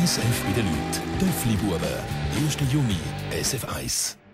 SF bei den Leuten. Döffli-Buben. 1. Juni, SF1.